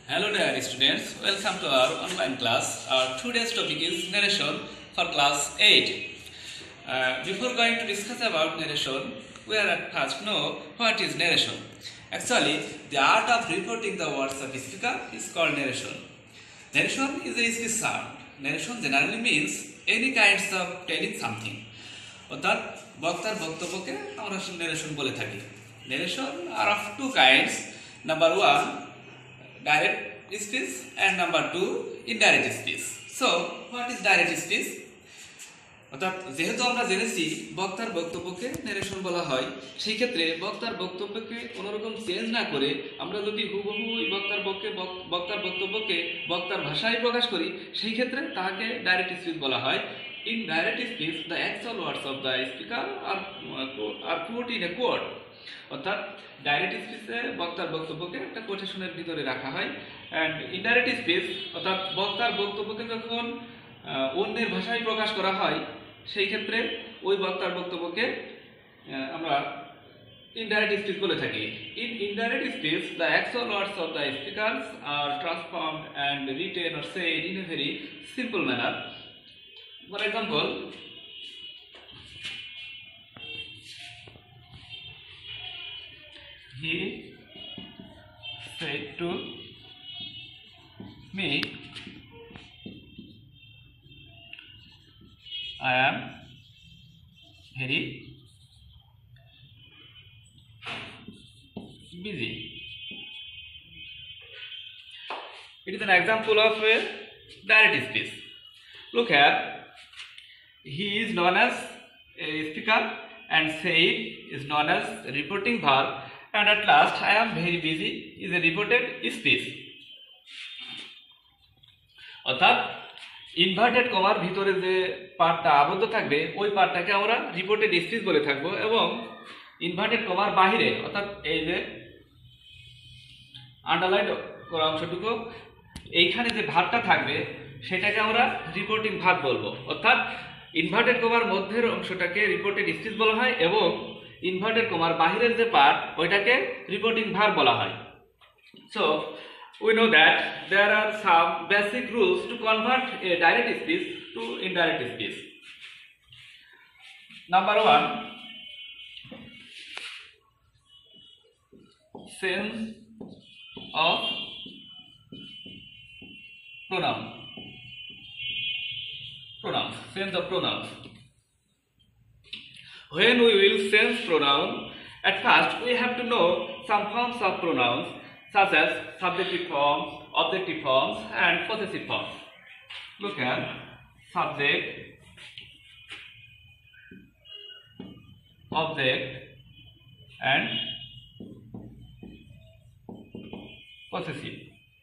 Hello dear students, welcome to our online class. Our today's topic is narration for class 8. Before going to discuss about narration, we are at first know what is narration. Actually, the art of reporting the words of a speaker is called narration. Narration is a speech sound. Narration generally means any kinds of telling something. অর্থাৎ বক্তার বক্তব্যকে আমরা narration বলে থাকি. Narration are of two kinds. Number one, direct speech and number two, indirect speech. So, what is direct speech? অর্থাৎ যেহেতু আমরা জেনেছি বক্তার বক্তব্যকে narration বলা হয়, সেই ক্ষেত্রে বক্তার বক্তব্যকে কোনো রকম চেঞ্জ না করে আমরা যদি হুবহু বক্তার বক্তব্যকে বক্তার ভাষায় প্রকাশ করি, সেই ক্ষেত্রে তাকে ডাইরেক্ট স্পিচ বলা হয়। In direct speech, the actual words of the speaker are put in a quote. অর্থাৎ ডাইরেক্ট স্পিচে বক্তার বক্তব্যকে একটা কোটেশনের ভিতরে রাখা হয়, অ্যান্ড ইনডাইরেক্ট স্পিচ অর্থাৎ বক্তার বক্তব্যকে যখন অন্যের ভাষায় প্রকাশ করা হয়, সেই ক্ষেত্রে ওই বক্তার বক্তব্যকে আমরা ইনডাইরেক্ট স্পিচ বলে থাকি। In indirect speech, the actual words of the speakers are transformed and written or said in a very simple manner. For example, he said to me, I am very busy. It is an example of a direct speech. Look here, he is known as a speaker and said is known as a reporting verb, and at last I am very busy is a reported speech. অর্থাৎ inverted কমার ভিতরে যে পার্টটা আবদ্ধ থাকবে ওই পার্টটাকে আমরা reported speech বলে থাকবো, এবং ইনভার্টেড কমার বাহিরে অর্থাৎ এই যে আন্ডারলাইন করা অংশটুকু এইখানে যে ভার্বটা থাকবে সেটাকে আমরা রিপোর্টিং ভার্ব বলবো। অর্থাৎ ইনভার্টেড কমার মধ্যের অংশটাকে রিপোর্টেড স্পিচ বলা হয় এবং ইনভার্টেড কমার বাহিরের যে পার্ট ওইটাকে রিপোর্টিং ভার্ব বলা হয়। So we know that there are some basic rules to convert a direct speech to indirect speech. Number one, sense of pronouns. Sense of pronouns. When we will sense pronoun, at first we have to know some forms of pronouns such as subjective forms, objective forms, and possessive forms. Look at subject, object, and possessive.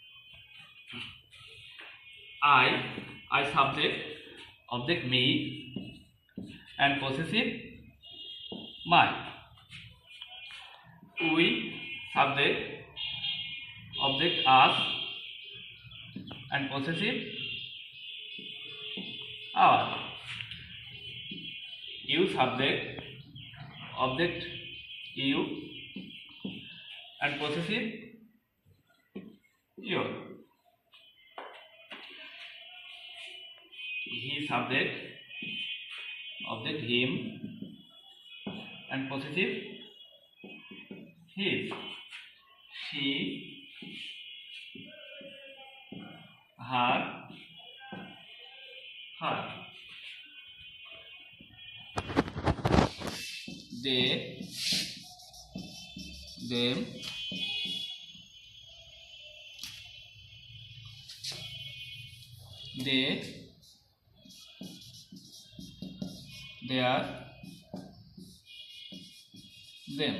I subject, object me, and possessive my. We subject, object us, and possessive our. You subject, object you, and possessive your. He subject, object him, and possessive his. She, her, they, them, they, their, them.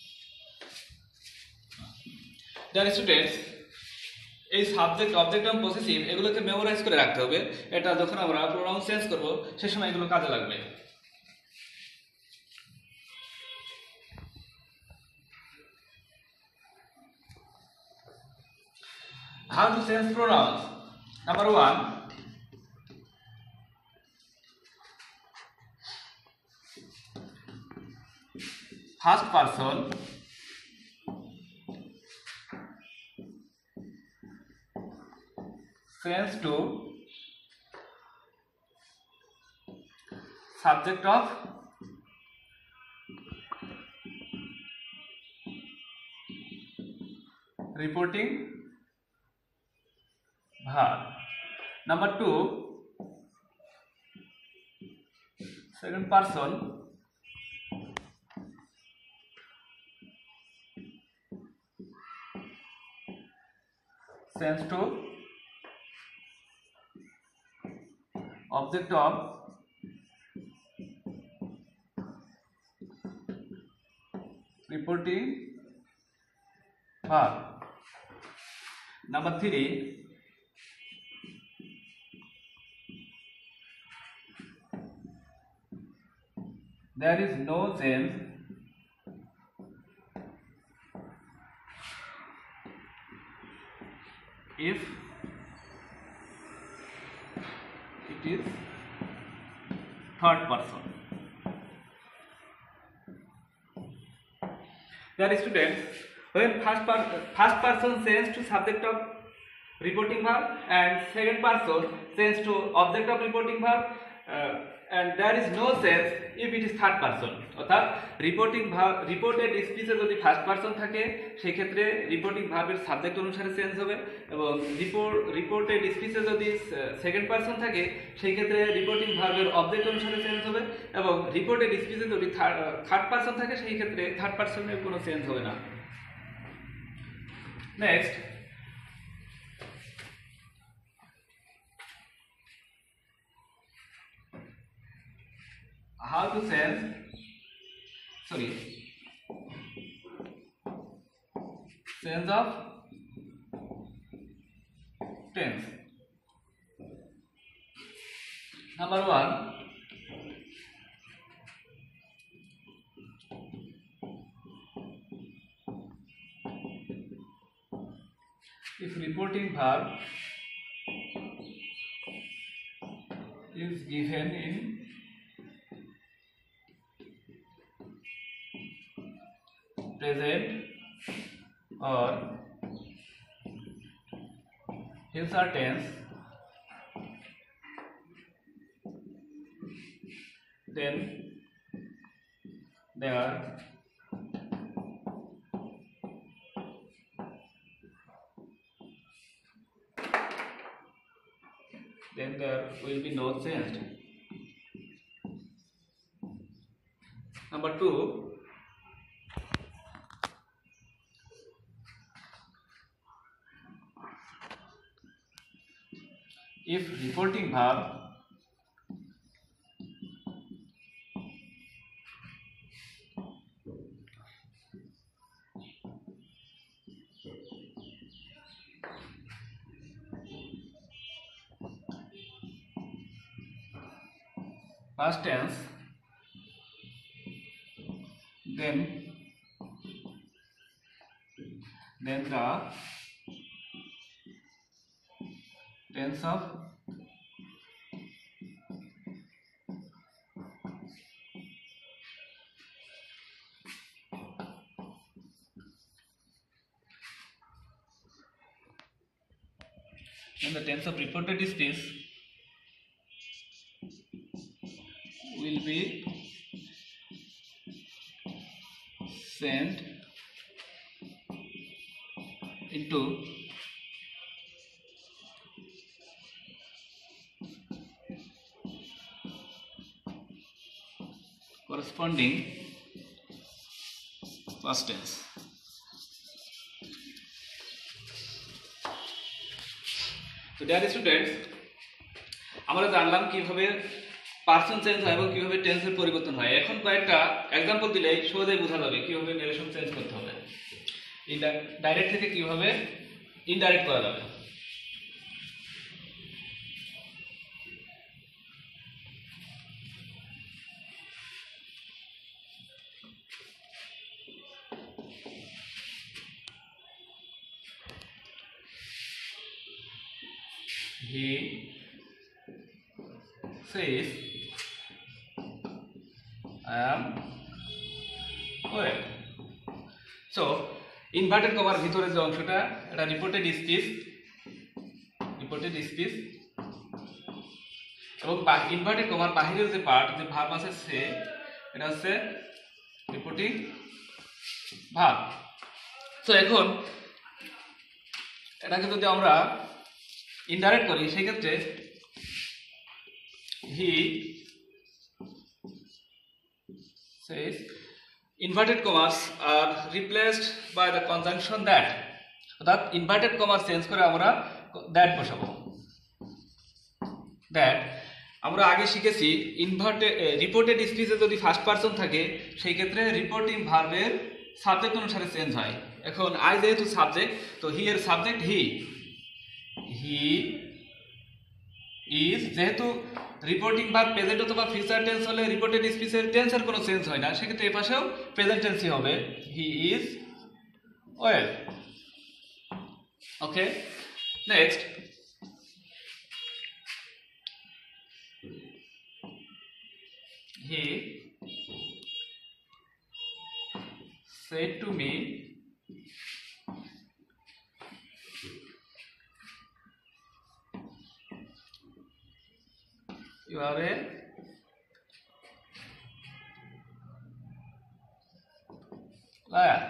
Dear students, এই subject, object এবং possessive এগুলোকে memorise করে রাখতে হবে। এটা যখন আমরা pronoun change করব সেই সময় এগুলো কাজে লাগবে। How to change pronouns? Number one, first person sends to subject of reporting verb. Number 2, second person sends to object of reporting verb. Number 3, there is no change if it is third person. Dear students, when first person sends to subject of reporting verb and second person sends to object of reporting verb, and there is no sense if it is third person. অর্থাৎ reported স্পিচে যদি first person থাকে সেই ক্ষেত্রে reporting ভার্বের subject অনুসারে change হবে, এবং রিপোর্টেড স্পিচে যদি সেকেন্ড পারসন থাকে সেই ক্ষেত্রে রিপোর্টিং ভার্বের অবজেক্ট অনুসারে চেঞ্জ হবে, এবং রিপোর্টেড স্পিচে যদি থার্ড পারসন থাকে সেই ক্ষেত্রে থার্ড পারসনের কোনো চেঞ্জ হবে না। Next, how to change of tense. Number 1, if reporting verb is given in present or future tense, then there will be no change. Number 2, if reporting verb past tense, then the tense of reported speech will be sent into corresponding past tense. So dear students, আমরা জানলাম কিভাবে person change হয় এবং কিভাবে টেন্সের পরিবর্তন হয়। এখন কয়েকটা এক্সাম্পল দিলে সহজেই বোঝা যাবে কিভাবে ন্যারেশন চেঞ্জ করতে হবে, ডাইরেক্ট থেকে কিভাবে ইনডাইরেক্ট করা যাবে। He says, I am well. So, inverted কমার ভিতরে যে অংশটা এটা রিপোর্টেড রিপোর্টেড স্পিচ এবং ইনভার্টেড কমার বাহিরের যে পার্ট যে ভার্ব আছে সে এটা হচ্ছে রিপোর্টিং ভার্ব। তো এখন এটাকে যদি আমরা ইনডাইরেক্ট করি সেই ক্ষেত্রে he says inverted commas are replaced by the conjunction that, অর্থাৎ ইনভার্টেড কমা চেঞ্জ করে আমরা দ্যাট বসাবো। দ্যাট আমরা আগে শিখেছি রিপোর্টেড স্পিচে যদি ফার্স্ট পারসন থাকে সেই ক্ষেত্রে রিপোর্টিং ভার্বের সাবজেক্ট অনুসারে চেঞ্জ হয়। এখন আই যেহেতু সাবজেক্ট, তো হি এর সাবজেক্ট হি ইজ, যেহেতু রিপোর্টিং ভার্ব প্রেজেন্ট অথবা ফিউচার টেন্স হলে রিপোর্টেড স্পিচের টেন্সের কোনো চেঞ্জ হয় না, সেক্ষেত্রে এই পাশেও প্রেজেন্ট টেন্সই হবে, he is well. Okay, next he said to me you are a liar.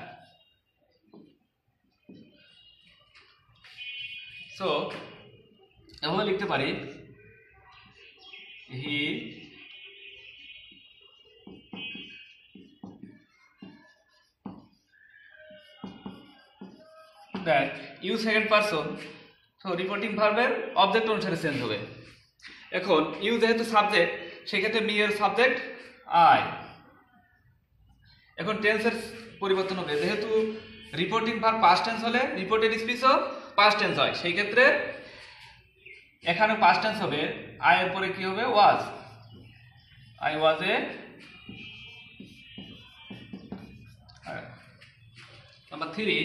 So এভাবে লিখতে পারি he that you second person, তো রিপোর্টিং ভার্বের অবজেক্ট অনুসারে চেঞ্জ হবে। এখন ইউ যেহেতু সাবজেক্ট সেক্ষেত্রে মি এর সাবজেক্ট আই। এখন টেন্সের পরিবর্তন হবে, যেহেতু রিপোর্টিং ভার্ব পাস্ট টেন্স হলে রিপোর্টেড স্পিচও পাস্ট টেন্স হয়, সেই ক্ষেত্রে এখানে পাস্ট টেন্স হবে, আই এর পরে কি হবে was, I was a. Number 3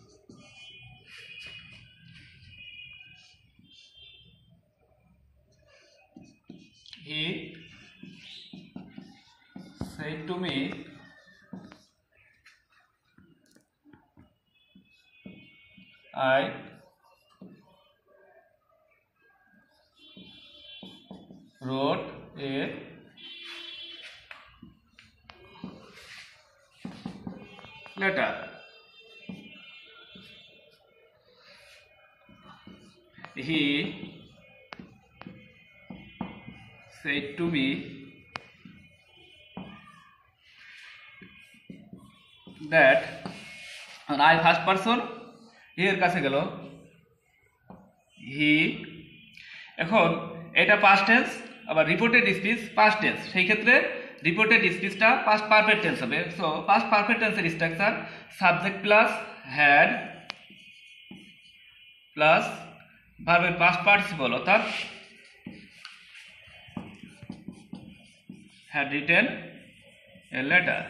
he said to me I wrote a letter. He said to me that, and I first person এর কাছে গেল হি। এখন এটা পাস্ট টেন্স, আবার রিপোর্টেড স্পিচ পাস্ট টেন্স, সেই ক্ষেত্রে রিপোর্টেড স্পিচটা পাস্ট পারফেক্ট টেন্স হবে। সো পাস্ট পারফেক্ট টেন্সের structure subject plus had plus ভার্বের পাস্ট পার্টিসিপল, অর্থাৎ had written a letter.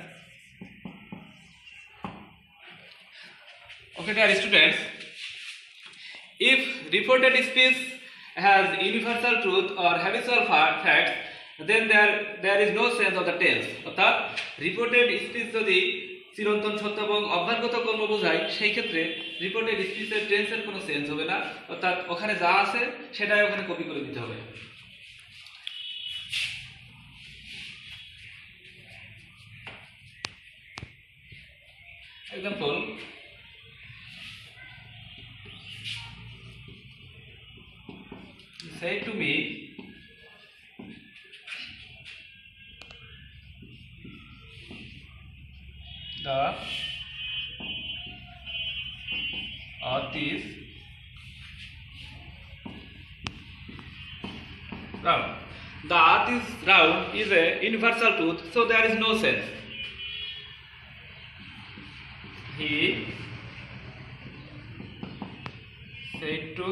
Okay, dear students, if reported speech has universal truth or habitual facts, then there is no sense of the tense. অর্থাৎ reported speech যদি চিরন্তন সত্য এবং অভ্যাসগত কর্ম বোঝায়, সেই ক্ষেত্রে রিপোর্টেড স্পিচের টেন্সের কোনো সেন্স হবে না, অর্থাৎ ওখানে যা আছে সেটাই ওখানে কপি করে দিতে হবে। Example, say to me the earth is round. The earth is round is a universal truth, so there is no sense. He said to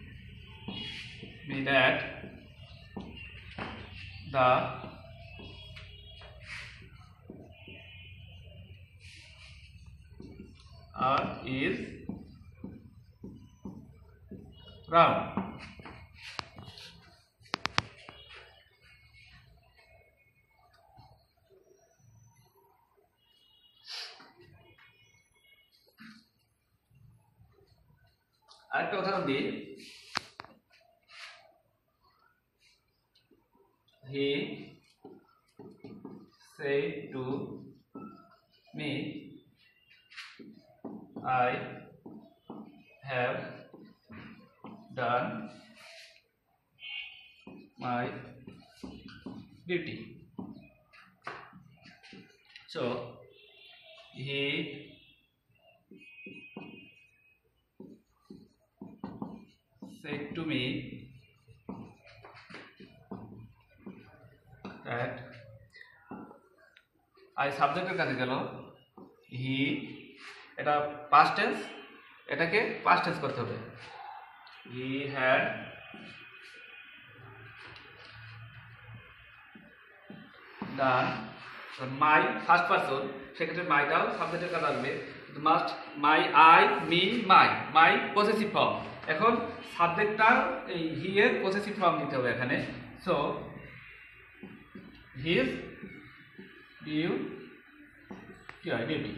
me that the earth is round. আরেকটা উদাহরণ দিই, he said to me, I have done my duty. So he said to me that I সাবজেক্টের কাছে গেল, he এটা past tense, এটাকে past tense করতে হবে। He had done, my first person, সেক্ষেত্রে মাইটাও সাবজেক্টের কাছে আসবে, must my, I, me, my possessive form. এখন সাবজেক্টটা এই হি এর পসেসিভ ফর্ম দিতে হবে এখানে। So his duty.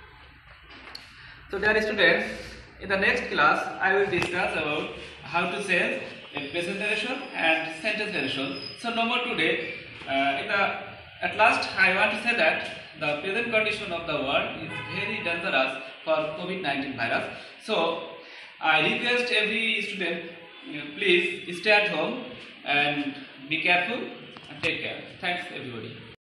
So dear students, in the next class I will discuss about how to say a present narration and sentence narration. So no more today. At last I want to say that the present condition of the world is very dangerous for COVID-19 virus. So I request every student, please stay at home and be careful and take care. Thanks everybody.